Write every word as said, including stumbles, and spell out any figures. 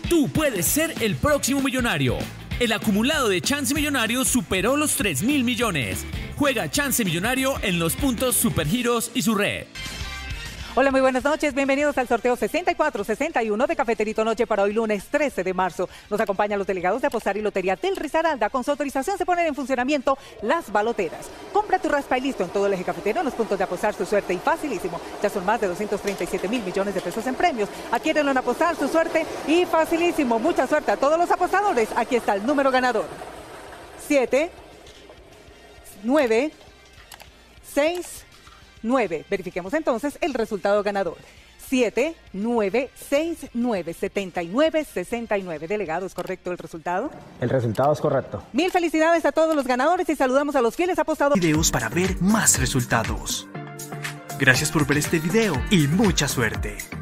Tú puedes ser el próximo millonario. El acumulado de Chance Millonario superó los tres mil millones. Juega Chance Millonario en los puntos Supergiros y su red. Hola, muy buenas noches. Bienvenidos al sorteo sesenta y cuatro sesenta y uno de Cafeterito Noche para hoy lunes trece de marzo. Nos acompañan los delegados de Apostar y Lotería del Risaralda. Con su autorización se ponen en funcionamiento las baloteras. Compra tu raspa y listo en todo el eje cafetero en los puntos de Apostar su suerte y facilísimo. Ya son más de doscientos treinta y siete mil millones de pesos en premios. Adquiérenlo en Apostar su suerte y facilísimo. Mucha suerte a todos los apostadores. Aquí está el número ganador. siete, nueve, seis, nueve. Verifiquemos entonces el resultado ganador. siete, nueve, seis, nueve, setenta y nueve, sesenta y nueve. Delegado, ¿es correcto el resultado? El resultado es correcto. Mil felicidades a todos los ganadores y saludamos a los fieles apostadores. Videos para ver más resultados. Gracias por ver este video y mucha suerte.